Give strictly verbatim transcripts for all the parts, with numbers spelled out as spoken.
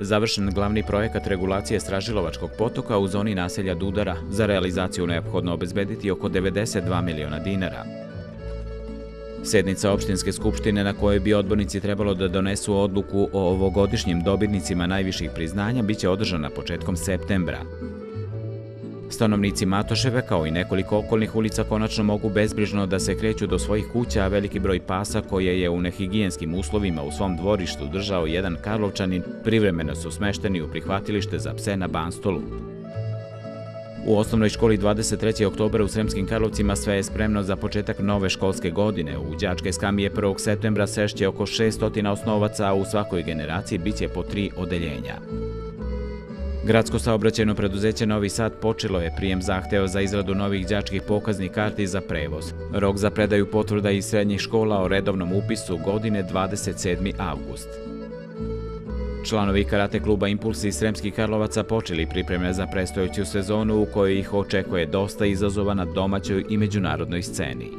Završen glavni projekat regulacije Stražilovačkog potoka u zoni naselja Dudara. Za realizaciju neophodno obezbediti oko devedeset dva miliona dinara. Sednica opštinske skupštine na kojoj bi odbornici trebalo da donesu odluku o ovogodišnjim dobitnicima najviših priznanja biće održana početkom septembra. Stanovnici Matoševe, kao i nekoliko okolnih ulica, konačno mogu bezbrižno da se kreću do svojih kuća, a veliki broj pasa koje je u nehigijenskim uslovima u svom dvorištu držao jedan Karlovčanin privremeno su smešteni u prihvatilište za pse na Banstolu. U osnovnoj školi dvadeset trećeg oktobra u Sremskim Karlovcima sve je spremno za početak nove školske godine. U đačke skamije prvog septembra sešće oko šessto osnovaca, a u svakoj generaciji biće po tri odeljenja. Gradsko saobraćajno preduzeće Novi Sad počelo je prijem zahteva za izradu novih đačkih pokaznih karti za prevoz. Rok za predaju potvrda iz srednjih škola o redovnom upisu godine dvadeset sedmi avgust. Članovi karate kluba Impuls iz Sremskih Karlovaca počeli pripreme za predstojeću sezonu u kojoj ih očekuje dosta izazova na domaćoj i međunarodnoj sceni.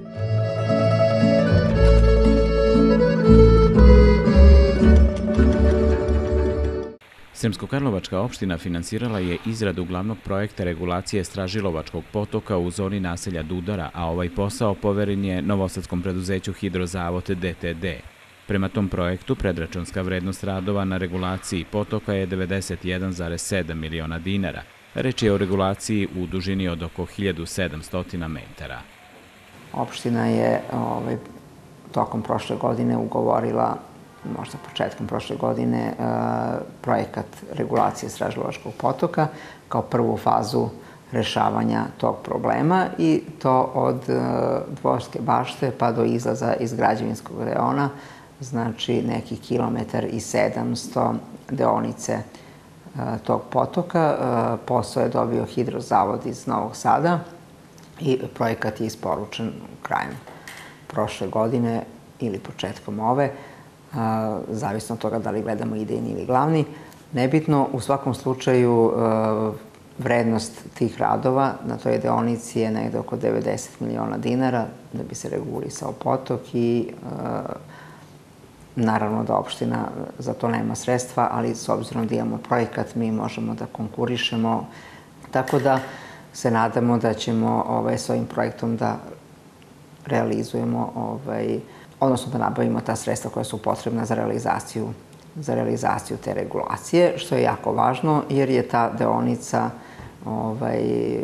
Sremsko-Karlovačka opština finansirala je izradu glavnog projekta regulacije Stražilovačkog potoka u zoni naselja Dudara, a ovaj posao poveren je novosadskom preduzeću Hidrozavod D T D. Prema tom projektu, predračunska vrednost radova na regulaciji potoka je devedeset jedan zarez sedam miliona dinara. Reč je o regulaciji u dužini od oko hiljadu sedamsto metara. Opština je ovaj, tokom prošle godine ugovorila, možda početkom prošle godine, projekat regulacije Stražilovačkog potoka kao prvu fazu rešavanja tog problema, i to od Dvorske bašte pa do izlaza iz građevinskog reona, znači neki kilometar i sedamsto deonice tog potoka. Posao je dobio Hidrozavod iz Novog Sada i projekat je isporučen krajem prošle godine ili početkom ove, zavisno od toga da li gledamo idejni ili glavni. Nebitno, u svakom slučaju vrednost tih radova na toj deonici je negde oko devedeset miliona dinara da bi se regulisao potok, i naravno da opština za to nema sredstva, ali s obzirom da imamo projekat mi možemo da konkurišemo, tako da se nadamo da ćemo ovaj, s ovim projektom da realizujemo, ovaj, odnosno da nabavimo ta sredstva koja su potrebna za realizaciju, za realizaciju te regulacije, što je jako važno jer je ta deonica, ovaj,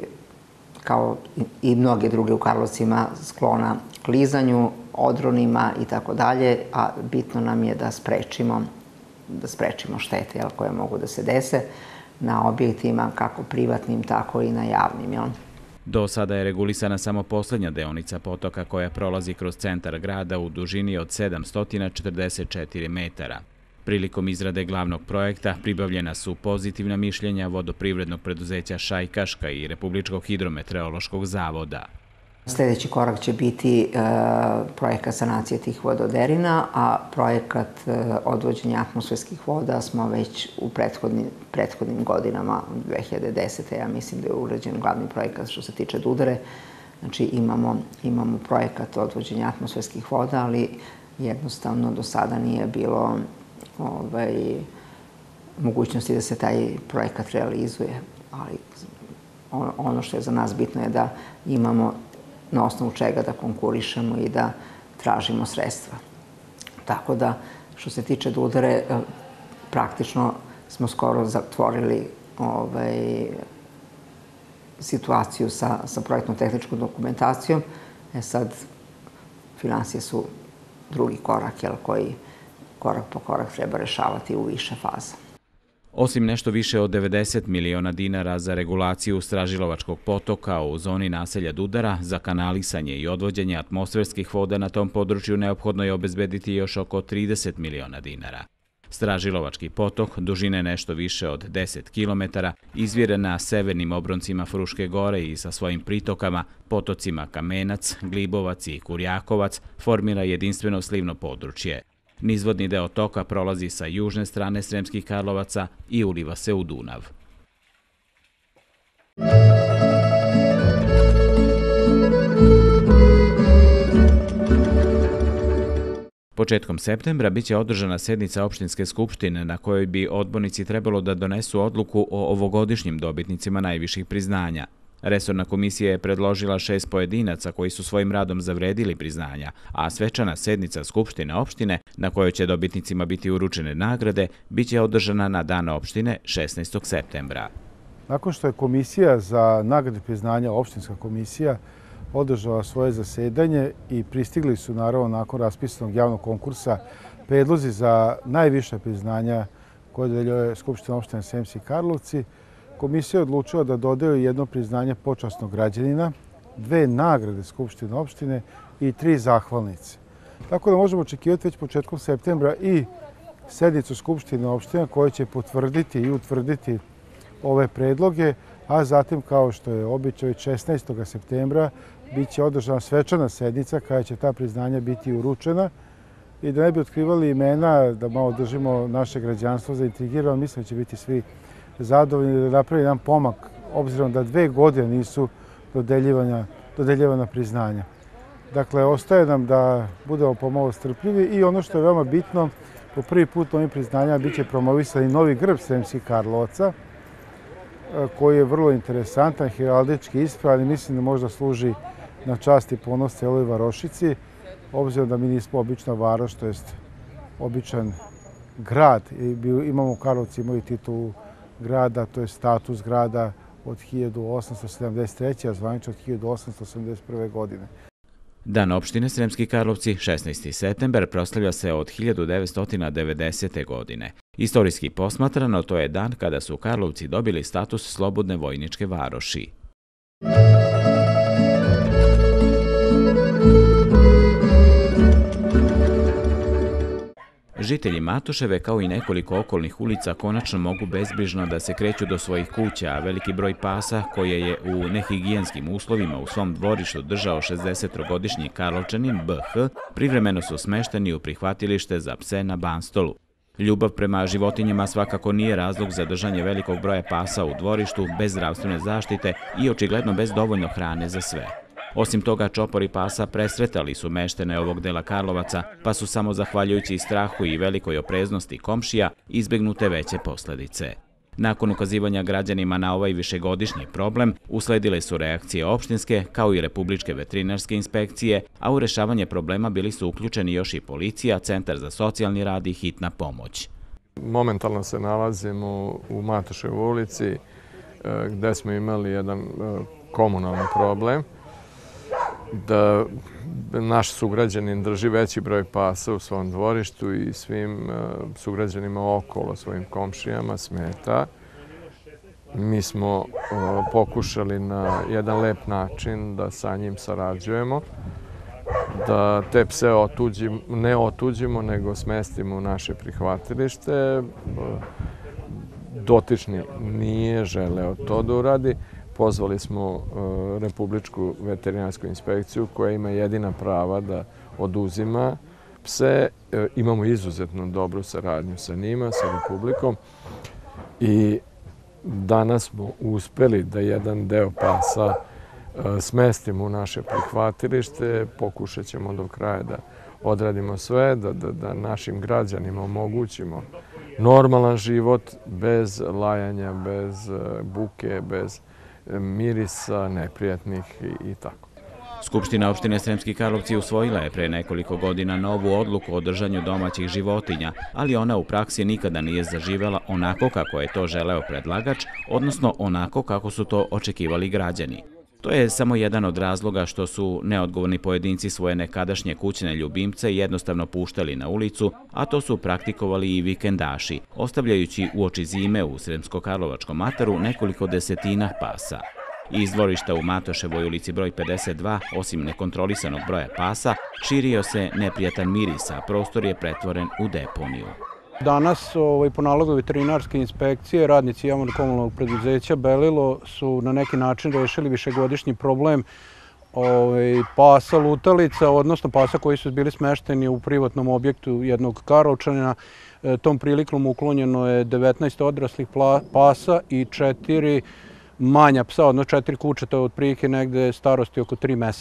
kao i mnoge druge u Karlovcima, sklona klizanju, odronima i tako dalje, a bitno nam je da sprečimo, da sprečimo štete jel, koje mogu da se dese na objektima, kako privatnim, tako i na javnim. Jel? Do sada je regulisana samo poslednja deonica potoka koja prolazi kroz centar grada u dužini od sedamsto četrdeset četiri metara. Prilikom izrade glavnog projekta pribavljena su pozitivna mišljenja vodoprivrednog preduzeća Šajkaška i Republičkog hidrometeorološkog zavoda. Sljedeći korak će biti projekat sanacije tih vododerina, a projekat odvođenja atmosferskih voda smo već u prethodnim godinama, dve hiljade desete. ja mislim da je urađen glavni projekat što se tiče Dudare. Znači imamo, imamo projekat odvođenja atmosferskih voda, ali jednostavno do sada nije bilo ovaj, mogućnosti da se taj projekat realizuje. Ali ono što je za nas bitno je da imamo na osnovu čega da konkurišemo i da tražimo sredstva. Tako da, što se tiče Dudare, praktično smo skoro zatvorili ovaj, situaciju sa, sa projektno-tehničkom dokumentacijom. E sad, finansije su drugi korak, jel, koji korak po korak treba rešavati u više faza. Osim nešto više od devedeset miliona dinara za regulaciju Stražilovačkog potoka u zoni naselja Dudara, za kanalisanje i odvođenje atmosferskih voda na tom području neophodno je obezbediti još oko trideset miliona dinara. Stražilovački potok, dužine nešto više od deset kilometara, izvire na severnim obroncima Fruške gore i sa svojim pritokama, potocima Kamenac, Glibovac i Kurjakovac, formira jedinstveno slivno područje. Nizvodni deo toka prolazi sa južne strane Sremskih Karlovaca i uliva se u Dunav. Početkom septembra biće održana sednica opštinske skupštine na kojoj bi odbornici trebalo da donesu odluku o ovogodišnjim dobitnicima najviših priznanja. Resorna komisija je predložila šest pojedinaca koji su svojim radom zavredili priznanja, a svečana sednica Skupštine opštine, na kojoj će dobitnicima biti uručene nagrade, biće održana na dan opštine šesnaestog septembra. Nakon što je komisija za nagrade priznanja, opštinska komisija, održala svoje zasedanje i pristigli su, naravno, nakon raspisanog javnog konkursa, predlozi za najviša priznanja koje dodeljuje Skupština opštine Sremski Karlovci, komisija je odlučila da dodeli jedno priznanje počasnog građanina, dve nagrade Skupštine opštine i tri zahvalnice. Tako da možemo očekivati već početkom septembra i sednicu Skupštine opštine koja će potvrditi i utvrditi ove predloge, a zatim, kao što je običaj, šesnaestog septembra biće održana svečana sednica kada će ta priznanja biti uručena. I da ne bi otkrivali imena, da malo držimo naše građanstvo zaintrigirano, mislim da će biti svi zadovoljni da napravi jedan pomak, obzirom da dve godine nisu dodeljivana priznanja. Dakle, ostaje nam da budemo pomalo strpljivi i ono što je veoma bitno, po prvi put na ovim priznanjama biće promovisan i novi grb Sremskih Karlovaca, koji je vrlo interesantan, heraldički ispravan i mislim da možda služi na čast i ponos celoj varošici, obzirom da mi nismo obična varoš, to jest običan grad. Imamo u Karlovci imaju titulu grada, to je status grada od hiljadu osamsto sedamdeset treće. a zvanično od hiljadu osamsto osamdeset prve. godine. Dan opštine Sremski Karlovci, šesnaesti septembar, proslavlja se od hiljadu devetsto devedesete. godine. Istorijski posmatrano, to je dan kada su Karlovci dobili status slobodne vojničke varoši. Žitelji Matoševe, kao i nekoliko okolnih ulica, konačno mogu bezbrižno da se kreću do svojih kuća, a veliki broj pasa, koje je u nehigijenskim uslovima u svom dvorištu držao šezdesetogodišnji Karlovčanin B H, privremeno su smešteni u prihvatilište za pse na Banstolu. Ljubav prema životinjama svakako nije razlog za držanje velikog broja pasa u dvorištu bez zdravstvene zaštite i očigledno bez dovoljno hrane za sve. Osim toga, čopori pasa presretali su meštene ovog dela Karlovaca, pa su samo zahvaljujući strahu i velikoj opreznosti komšija izbegnute veće posledice. Nakon ukazivanja građanima na ovaj višegodišnji problem, usledile su reakcije opštinske kao i republičke veterinarske inspekcije, a u rešavanje problema bili su uključeni još i policija, Centar za socijalni rad i hitna pomoć. Momentalno se nalazimo u Matoševoj ulici gde smo imali jedan komunalni problem, da naš sugrađanin drži veći broj pasa u svom dvorištu i svim sugrađanima okolo, svojim komšijama smeta. Mi smo pokušali na jedan lep način da sa njim sarađujemo, da te pse ne otuđimo, nego smestimo u naše prihvatilište. Dotični nije želeo to da uradi. Pozvali smo Republičku veterinarsku inspekciju koja ima jedina prava da oduzima pse. Imamo izuzetno dobru saradnju sa njima, sa Republikom i danas smo uspeli da jedan deo pasa smestimo u naše prihvatilište. Pokušat ćemo do kraja da odradimo sve, da našim građanima omogućimo normalan život bez lajanja, bez buke, bez mirisa, neprijatnih i tako. Skupština opštine Sremski Karlovci usvojila je pre nekoliko godina novu odluku o držanju domaćih životinja, ali ona u praksi nikada nije zaživela onako kako je to želeo predlagač, odnosno onako kako su to očekivali građani. To je samo jedan od razloga što su neodgovorni pojedinci svoje nekadašnje kućne ljubimce jednostavno puštali na ulicu, a to su praktikovali i vikendaši, ostavljajući uoči zime u Sremsko-Karlovačkom ataru nekoliko desetina pasa. Iz dvorišta u Matoševoj ulici broj pedeset dva, osim nekontrolisanog broja pasa, širio se neprijatan miris, a prostor je pretvoren u deponiju. Danas, po nalogu veterinarske inspekcije, radnici javnog komunalnog preduzeća Belilo su na neki način rešili višegodišnji problem pasa lutalica, odnosno pasa koji su bili smešteni u privatnom objektu jednog Karlovčanina. Tom prilikom uklonjeno je devetnaest odraslih pasa i četiri manja psa, odnosno četiri kučeta, otprilike negde starosti oko tri meseca.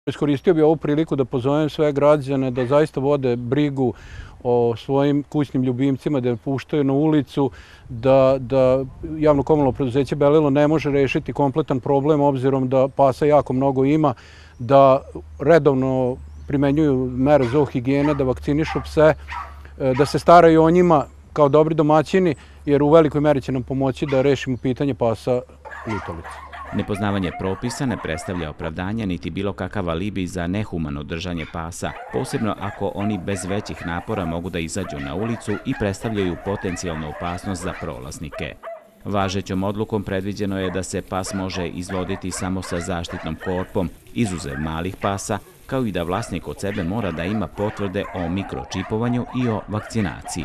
Iskoristio bih ovu priliku da pozovem sve građane da zaista vode brigu o svojim kućnim ljubimcima, da je puštaju na ulicu, da, da javno komunalno preduzeće Belilo ne može rešiti kompletan problem obzirom da pasa jako mnogo ima, da redovno primenjuju mere zoohigijene, da vakcinišu pse, da se staraju o njima kao dobri domaćini, jer u velikoj meri će nam pomoći da rešimo pitanje pasa lutalice. Nepoznavanje propisa ne predstavlja opravdanje niti bilo kakav alibi za nehumano držanje pasa, posebno ako oni bez većih napora mogu da izađu na ulicu i predstavljaju potencijalnu opasnost za prolaznike. Važećom odlukom predviđeno je da se pas može izvoditi samo sa zaštitnom korpom, izuzev malih pasa, kao i da vlasnik od sebe mora da ima potvrde o mikročipovanju i o vakcinaciji.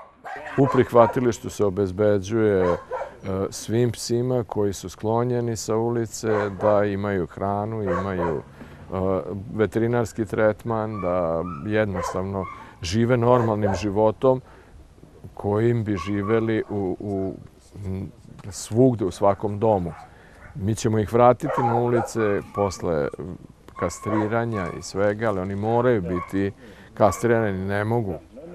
U prihvatilištu se obezbeđuje svim psima koji su sklonjeni sa ulice da imaju hranu, imaju veterinarski tretman, da jednostavno žive normalnim životom kojim bi živeli u, u svugde, u svakom domu. Mi ćemo ih vratiti na ulice posle kastriranja i svega, ali oni moraju biti kastrirani, ne mogu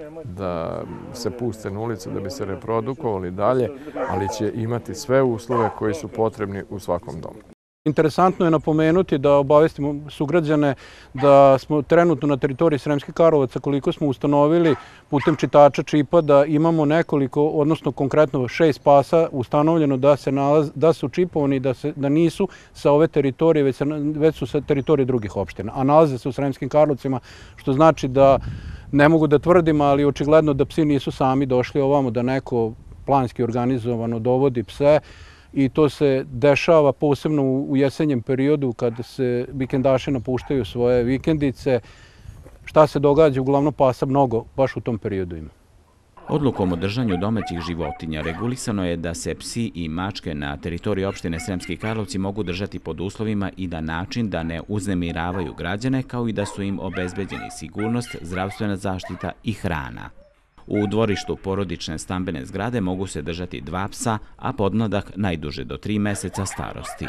da se puste na ulicu da bi se reprodukovali dalje, ali će imati sve uslove koji su potrebni u svakom domu. Interesantno je napomenuti da obavestimo sugrađane da smo trenutno na teritoriji Sremskih Karlovaca, koliko smo ustanovili putem čitača čipa, da imamo nekoliko, odnosno konkretno šest pasa ustanovljeno da se nalaze, da su čipovani, da, se, da nisu sa ove teritorije, već, se, već su sa teritorije drugih opština, a nalaze se u Sremskim Karlovcima, što znači da ne mogu da tvrdim, ali očigledno da psi nisu sami došli ovamo, da neko planski organizovano dovodi pse. I to se dešava posebno u jesenjem periodu kad se vikendaši napuštaju svoje vikendice. Šta se događa? Uglavnom pasa mnogo baš u tom periodu ima. Odlukom o držanju domaćih životinja regulisano je da se psi i mačke na teritoriji opštine Sremski Karlovci mogu držati pod uslovima i da način da ne uznemiravaju građane, kao i da su im obezbeđeni sigurnost, zdravstvena zaštita i hrana. U dvorištu porodične stambene zgrade mogu se držati dva psa, a podmladak najduže do tri meseca starosti.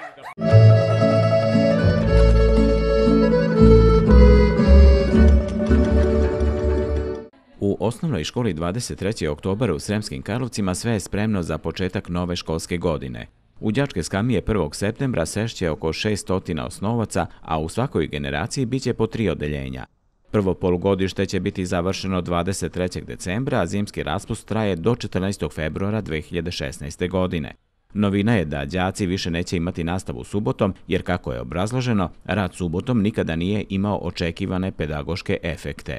U osnovnoj školi dvadeset treći oktobar u Sremskim Karlovcima sve je spremno za početak nove školske godine. U đačke skamije prvog septembra sešće oko šesto osnovaca, a u svakoj generaciji biće po tri odeljenja. Prvo polugodište će biti završeno dvadeset trećeg decembra, a zimski raspust traje do četrnaestog februara dve hiljade šesnaeste. godine. Novina je da đaci više neće imati nastavu subotom, jer kako je obrazloženo, rad subotom nikada nije imao očekivane pedagoške efekte.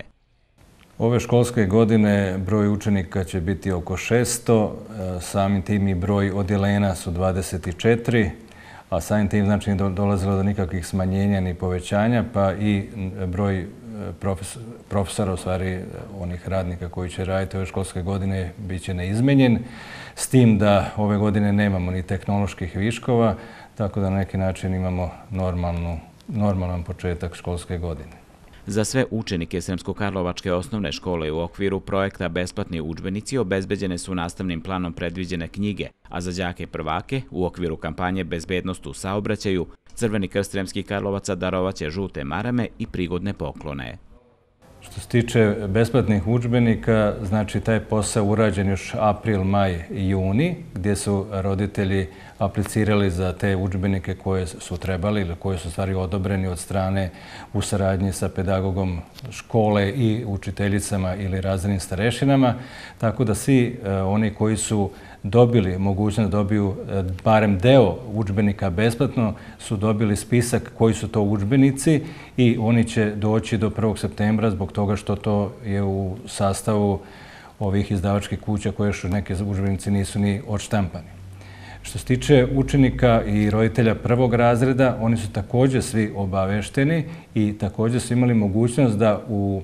Ove školske godine broj učenika će biti oko šesto, samim tim i broj odjelena su dvadeset četiri, a samim tim znači nije dolazilo do nikakvih smanjenja ni povećanja, pa i broj profesora, u stvari onih radnika koji će raditi ove školske godine, bit će neizmenjen, s tim da ove godine nemamo ni tehnoloških viškova, tako da na neki način imamo normalnu, normalan početak školske godine. Za sve učenike Sremsko-Karlovačke osnovne škole u okviru projekta Besplatni udžbenici obezbeđene su nastavnim planom predviđene knjige, a za đake prvake u okviru kampanje Bezbednost u saobraćaju Crveni krst Sremskih Karlovaca darovaće žute marame i prigodne poklone. Što se tiče besplatnih udžbenika, znači taj posao urađen još april, maj i juni, gdje su roditelji aplicirali za te udžbenike koje su trebali ili koje su stvari odobreni od strane u saradnji sa pedagogom škole i učiteljicama ili razrednim starešinama. Tako da svi oni koji su dobili mogućnost da dobiju barem deo udžbenika besplatno su dobili spisak koji su to udžbenici i oni će doći do prvog septembra zbog toga što to je u sastavu ovih izdavačkih kuća koje još neke udžbenici nisu ni odštampani. Što se tiče učenika i roditelja prvog razreda, oni su također svi obavešteni i također su imali mogućnost da u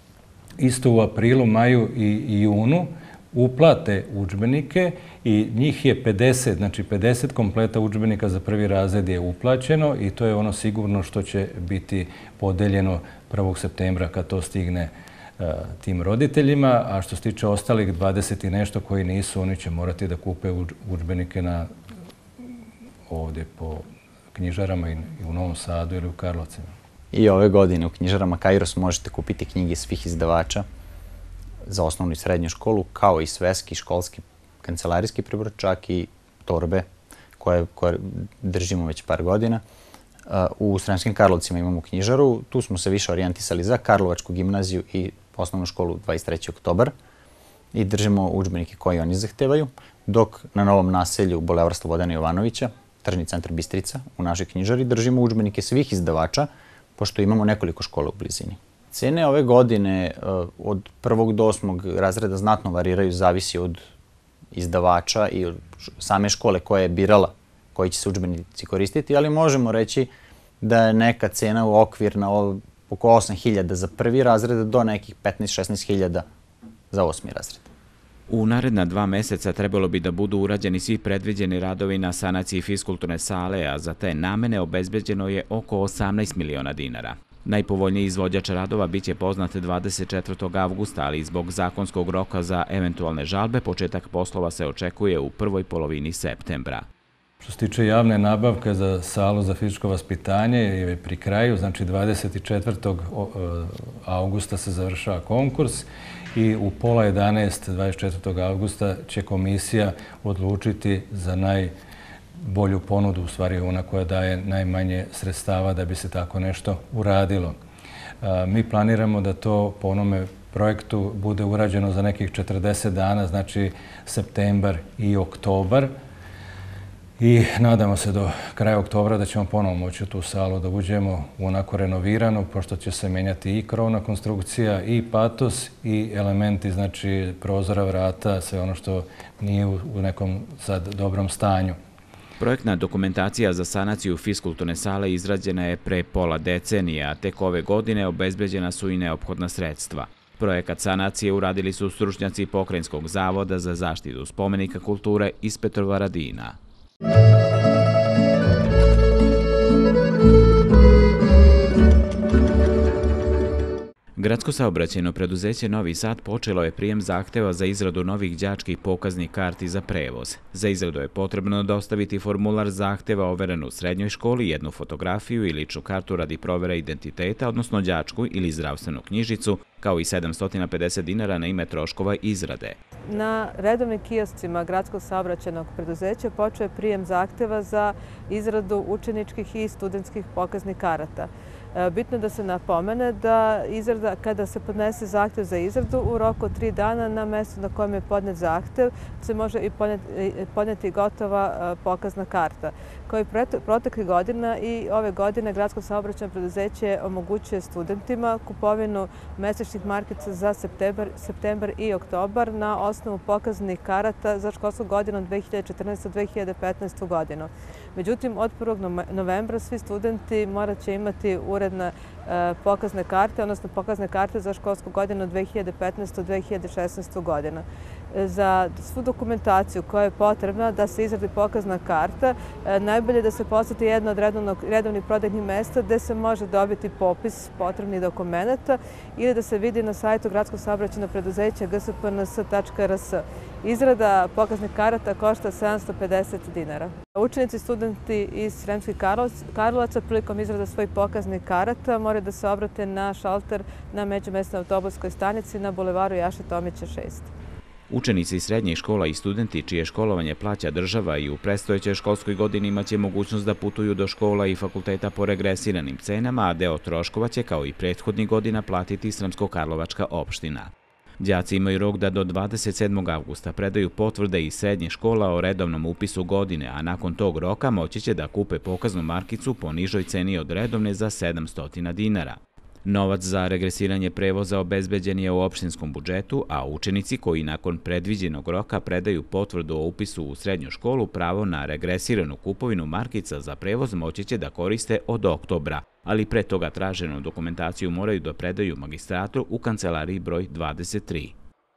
isto u aprilu, maju i junu uplate udžbenike i njih je pedeset, znači pedeset kompleta udžbenika za prvi razred je uplaćeno i to je ono sigurno što će biti podeljeno prvog septembra kad to stigne tim roditeljima, a što se tiče ostalih dvadeset i nešto koji nisu, oni će morati da kupe udžbenike na ovdje po knjižarama i u Novom Sadu ili u Karlovcima. I ove godine u knjižarama Kairos možete kupiti knjige svih izdavača za osnovnu i srednju školu, kao i sveski, školski, kancelarijski pribor, čak i torbe koje, koje držimo već par godina. U Sremskim Karlovcima imamo knjižaru, tu smo se više orijentisali za Karlovačku gimnaziju i osnovnu školu dvadeset treći oktobar i držimo udžbenike koji oni zahtevaju, dok na Novom naselju Bulevar Slobodana Jovanovića, tržni centar Bistrica, u našoj knjižari držimo udžbenike svih izdavača, pošto imamo nekoliko škola u blizini. Cene ove godine od prvog do osmog razreda znatno variraju, zavisi od izdavača i od same škole koja je birala koji će se udžbenici koristiti, ali možemo reći da je neka cena u okvir na oko osam hiljada za prvi razred do nekih petnaest do šesnaest hiljada za osmi razred. U naredna dva meseca trebalo bi da budu urađeni svi predviđeni radovi na sanaciji fiskulturne sale, a za te namene obezbeđeno je oko osamnaest miliona dinara. Najpovoljniji izvođač radova biće poznat dvadeset četvrtog avgusta, ali zbog zakonskog roka za eventualne žalbe početak poslova se očekuje u prvoj polovini septembra. Što se tiče javne nabavke za salu za fizičko vaspitanje je pri kraju, znači dvadeset četvrtog avgusta se završava konkurs i u pola jedanaest dvadeset četvrtog avgusta će komisija odlučiti za najbolju ponudu, u stvari ona koja daje najmanje sredstava da bi se tako nešto uradilo. Mi planiramo da to po onome projektu bude urađeno za nekih četrdeset dana, znači septembar i oktobar. I nadamo se do kraja oktobra da ćemo ponovo moći u tu salu da uđemo u onako renovirano, pošto će se menjati i krovna konstrukcija, i patos, i elementi, znači prozora, vrata, sve ono što nije u nekom sad dobrom stanju. Projektna dokumentacija za sanaciju fiskulturne sale izrađena je pre pola decenije, a tek ove godine obezbeđena su i neophodna sredstva. Projekat sanacije uradili su stručnjaci Pokrajinskog zavoda za zaštitu spomenika kulture iz Petrovaradina. Gradsko saobraćajno preduzeće Novi Sad počelo je prijem zahteva za izradu novih đačkih pokaznih karti za prevoz. Za izradu je potrebno dostaviti formular zahteva overen u srednjoj školi, jednu fotografiju i ličnu kartu radi provere identiteta, odnosno đačku ili zdravstvenu knjižicu, kao i sedamsto pedeset dinara na ime troškova izrade. Na redovnim kioscima Gradskog saobraćajnog preduzeća počeo je prijem zahteva za izradu učeničkih i studentskih pokaznih karata. Bitno je da se napomene da izrada, kada se podnese zahtev za izradu, u roku od tri dana na mestu na kojem je podnet zahtev se može i podneti gotova pokazna karta. Kao i proteklih godina i ove godine Gradsko saobraćajno preduzeće omogućuje studentima kupovinu mesečnih markica za septembar i oktobar na osnovu pokaznih karata za školsku godinu dve hiljade četrnaeste do dve hiljade petnaeste. godinu. Međutim, od prvog novembra svi studenti morat će imati uredne pokazne karte, odnosno pokazne karte za školsku godinu dve hiljade petnaeste do dve hiljade šesnaeste. godina. Za svu dokumentaciju koja je potrebna da se izradi pokazna karta, najbolje da se poseti jedno od redovnih prodajnih mesta gde se može dobiti popis potrebnih dokumenta ili da se vidi na sajtu Gradskog saobraćajnog preduzeća g s p n s tačka r s. Izrada pokaznih karata košta sedamsto pedeset dinara. Učenici i studenti iz Sremskih Karlovaca prilikom izrada svojih pokaznih karata moraju da se obrate na šalter na međumesnoj autobuskoj stanici na bulevaru Jaše Tomića šest. Učenici srednjih škola i studenti čije školovanje plaća država i u predstojećoj školskoj godini imaće mogućnost da putuju do škola i fakulteta po regresiranim cenama, a deo troškova će kao i prethodnih godina platiti Sremsko-Karlovačka opština. Đaci imaju rok da do dvadeset sedmog avgusta predaju potvrde iz srednjih škola o redovnom upisu godine, a nakon tog roka moći će da kupe pokaznu markicu po nižoj ceni od redovne za sedamsto dinara. Novac za regresiranje prevoza obezbeđen je u opštinskom budžetu, a učenici koji nakon predviđenog roka predaju potvrdu o upisu u srednju školu pravo na regresiranu kupovinu markica za prevoz moći će da koriste od oktobra, ali pre toga traženu dokumentaciju moraju da predaju magistratu u kancelariji broj dvadeset tri.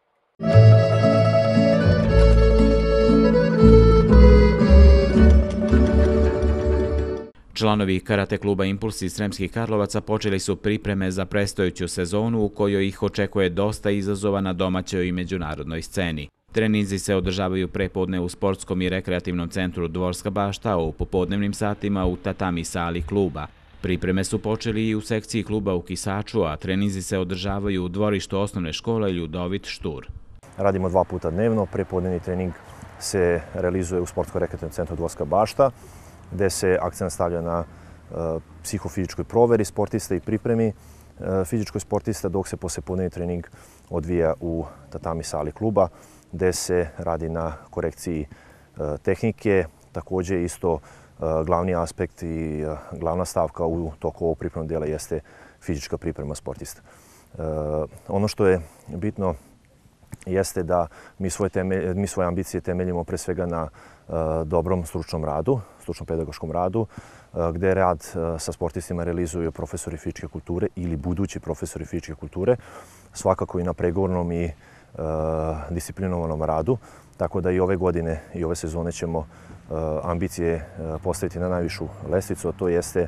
Članovi karate kluba Impuls iz Sremskih Karlovaca počeli su pripreme za predstojeću sezonu u kojoj ih očekuje dosta izazova na domaćoj i međunarodnoj sceni. Treninzi se održavaju prepodne u sportskom i rekreativnom centru Dvorska bašta, a u popodnevnim satima u tatami sali kluba. Pripreme su počeli i u sekciji kluba u Kisaču, a treninzi se održavaju u dvorištu osnovne škole Ljudovit Štur. Radimo dva puta dnevno. Prepodnevni trening se realizuje u sportsko-rekreativnom centru Dvorska bašta, gde se akcent stavlja na psihofizičkoj proveri sportista i pripremi fizičkoj sportista, dok se poslijepodnevni trening odvija u tatami sali kluba, gde se radi na korekciji tehnike. Također isto glavni aspekt i glavna stavka u toku ovog pripremnog dela jeste fizička priprema sportista. Ono što je bitno jeste da mi svoje, temelj, mi svoje ambicije temeljimo pre svega na dobrom stručnom radu, stručnom pedagoškom radu, gde rad sa sportistima realizuju profesori fizičke kulture ili budući profesori fizičke kulture, svakako i na pregovornom i disciplinovanom radu. Tako da i ove godine i ove sezone ćemo ambicije postaviti na najvišu lestvicu, a to jeste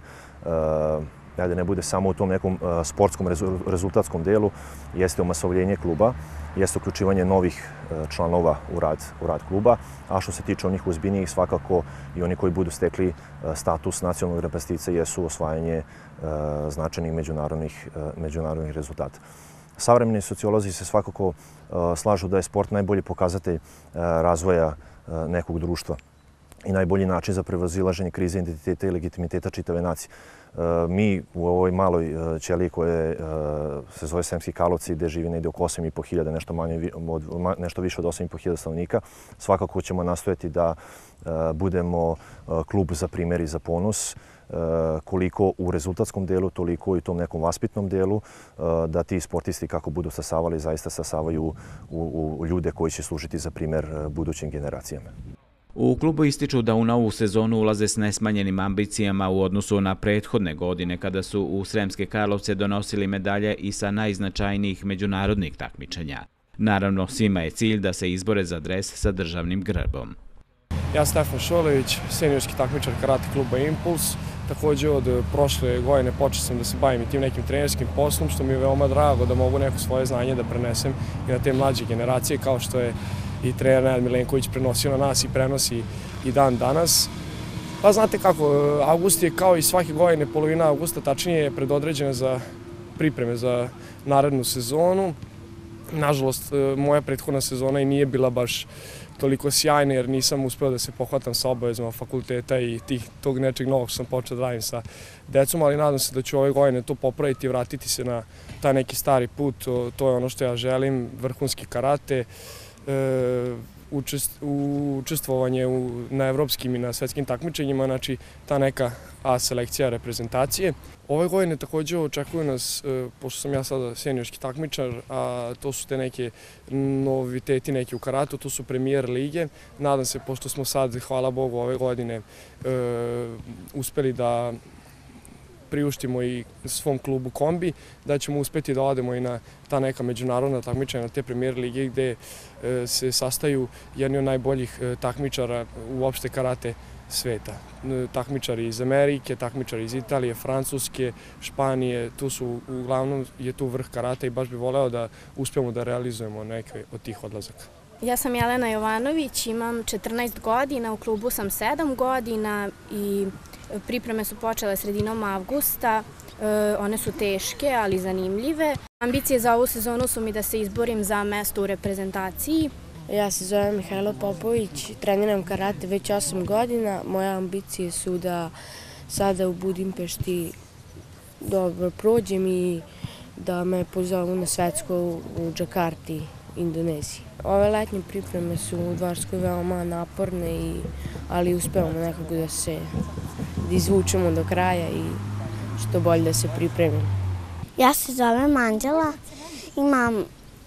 da ne bude samo u tom nekom sportskom rezultatskom delu, jeste omasovljenje kluba, jeste uključivanje novih članova u rad, u rad kluba, a što se tiče onih ozbiljnijih, svakako i oni koji budu stekli status nacionalnog reprezentativca jesu osvajanje značajnih međunarodnih, međunarodnih rezultata. Savremeni sociolozi se svakako slažu da je sport najbolji pokazatelj razvoja nekog društva i najbolji način za prevazilaženje krize identiteta i legitimiteta čitave nacije. Mi u ovoj maloj ćeliji koja se zove Sremski Karlovci, gde živi negdje oko osam i po hiljada, nešto, manje, nešto više od osam i po hiljada stanovnika, svakako ćemo nastojati da budemo klub za primjer i za ponos, koliko u rezultatskom delu, toliko i u tom nekom vaspitnom delu, da ti sportisti kako budu stasavali, zaista stasavaju u, u, u ljude koji će služiti za primjer budućim generacijama. U klubu ističu da u novu sezonu ulaze s nesmanjenim ambicijama u odnosu na prethodne godine kada su u Sremske Karlovce donosili medalje i sa najznačajnijih međunarodnih takmičenja. Naravno, svima je cilj da se izbore za dres sa državnim grbom. Ja Stefan Šolević, seniorski takmičar karate kluba Impuls. Također od prošle godine počeo sam da se bavim i tim nekim trenerskim poslom, što mi je veoma drago da mogu neko svoje znanje da prenesem i na te mlađe generacije, kao što je i trener Nenad Milenković prenosio na nas i prenosi i dan danas. Pa znate kako, avgust je kao i svake godine, polovina avgusta tačnije je predodređena za pripreme za narednu sezonu. Nažalost, moja prethodna sezona i nije bila baš toliko sjajna jer nisam uspeo da se pohvatam sa obavezama fakulteta i tih, tog nečeg novog što sam počeo da radim sa decom, ali nadam se da ću ove godine to popraviti i vratiti se na taj neki stari put. To je ono što ja želim, vrhunski karate, e, učest, učestvovanje u, na evropskim i na svetskim takmičenjima, znači ta neka A selekcija reprezentacije. Ove godine također očekuju nas, pošto sam ja sada seniorski takmičar, a to su te neke noviteti neki u karatu, to su premijer lige. Nadam se, pošto smo sad, hvala Bogu, ove godine e, uspeli da priuštimo i svom klubu Kombi, da ćemo uspjeti da odemo i na ta neka međunarodna takmičenja, na te premijer lige gdje e, se sastaju jedni od najboljih e, takmičara uopšte karate sveta. Takmičari iz Amerike, takmičari iz Italije, Francuske, Španije, tu su, uglavnom je tu vrh karate i baš bi voleo da uspijemo da realizujemo neke od tih odlazaka. Ja sam Jelena Jovanović, imam četrnaest godina, u klubu sam sedam godina i pripreme su počele sredinom avgusta. One su teške, ali zanimljive. Ambicije za ovu sezonu su mi da se izborim za mesto u reprezentaciji. Ja se zovem Mihajlo Popović, treniram karate već osam godina. Moje ambicije su da sada u Budimpešti dobro prođem i da me pozovu na svetsko u Džakarti, Indoneziji. Ove letnje pripreme su u Dvorskoj veoma naporne, i, ali uspevamo nekako da se da izvučemo do kraja i što bolje da se pripremimo. Ja se zovem Anđela, imam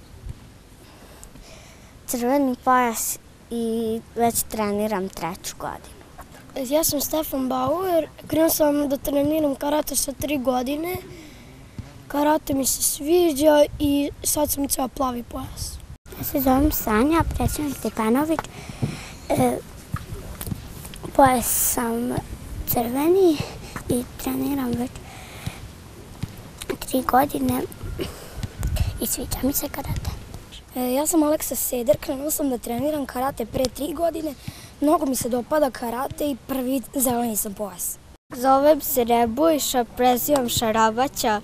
crveni pojas i već treniram treću godinu. Ja sam Stefan Bauer, krenuo sam da treniram karate sa tri godine. Karate mi se sviđa i sad sam ceo plavi pojas. Ja se zovem Sanja, predsjednik Stepanović. E, pojas sam crveni i treniram već tri godine i sviđa mi se karate. Ja sam Aleksa Seder, krenuo sam da treniram karate pre tri godine. Mnogo mi se dopada karate i prvi zeleni sam pojas. Zovem se Nebojša, prezivam Šarabaća.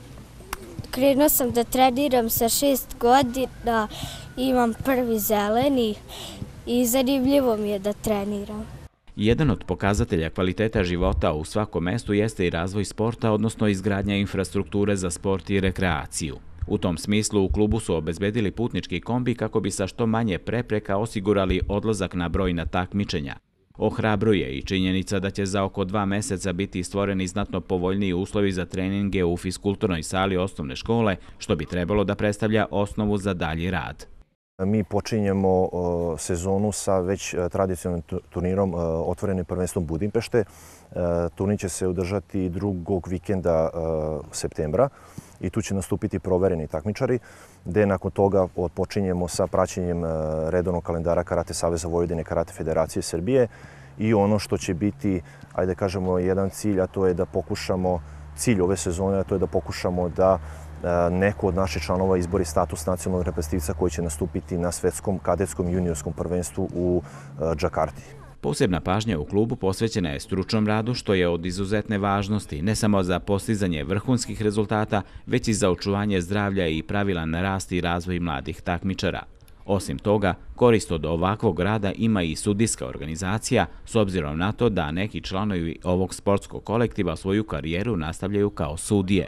Krenuo sam da treniram sa šest godina, imam prvi zeleni i zanimljivo mi je da treniram. Jedan od pokazatelja kvaliteta života u svakom mestu jeste i razvoj sporta, odnosno izgradnja infrastrukture za sport i rekreaciju. U tom smislu u klubu su obezbedili putnički kombi kako bi sa što manje prepreka osigurali odlazak na brojna takmičenja. Ohrabruje i činjenica da će za oko dva meseca biti stvoreni znatno povoljniji uslovi za treninge u fiskulturnoj sali osnovne škole, što bi trebalo da predstavlja osnovu za dalji rad. Mi počinjemo sezonu sa već tradicionalnim turnirom Otvorenim prvenstvom Budimpešte. Turnir će se održati drugog vikenda septembra i tu će nastupiti provereni takmičari, gde nakon toga počinjemo sa praćenjem redovnog kalendara Karate Saveza Vojvodine i Karate Federacije Srbije i ono što će biti, ajde kažemo, jedan cilj, a to je da pokušamo, cilj ove sezone, a to je da pokušamo da neko od naših članova izbori status nacionalnog reprezentativca koji će nastupiti na svetskom kadetskom juniorskom prvenstvu u Džakarti. Posebna pažnja u klubu posvećena je stručnom radu, što je od izuzetne važnosti ne samo za postizanje vrhunskih rezultata, već i za očuvanje zdravlja i pravilan rast i razvoj mladih takmičara. Osim toga, korist od ovakvog rada ima i sudijska organizacija, s obzirom na to da neki članovi ovog sportskog kolektiva svoju karijeru nastavljaju kao sudije.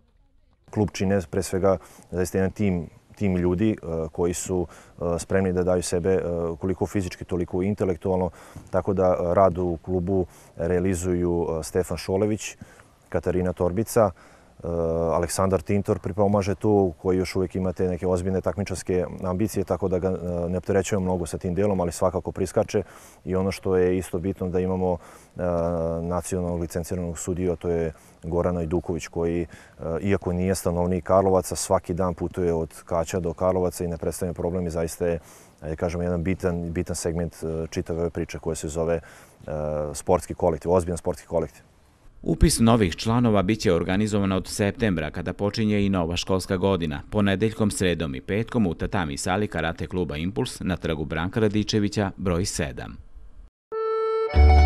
Klub čine pre svega zaista jedan tim, tim ljudi koji su spremni da daju sebe koliko fizički, toliko intelektualno, tako da rad u klubu realizuju Stefan Šolević, Katarina Torbica, Aleksandar Tintor pripomaže tu, koji još uvijek ima te neke ozbiljne takmičarske ambicije, tako da ga ne opterećujemo mnogo sa tim delom, ali svakako priskače. I ono što je isto bitno da imamo nacionalnog licenciranog sudiju, to je Gorana Ajduković, koji, iako nije stanovnik Karlovaca, svaki dan putuje od Kaća do Karlovaca i ne predstavlja problem i zaista je, da kažemo, jedan bitan, bitan segment čitave ove priče koje se zove sportski kolektiv, ozbiljan sportski kolektiv. Upis novih članova biće organizovan od septembra, kada počinje i nova školska godina, ponedeljkom, sredom i petkom u tatami sali Karate kluba Impuls na trgu Branka Radičevića, broj sedam.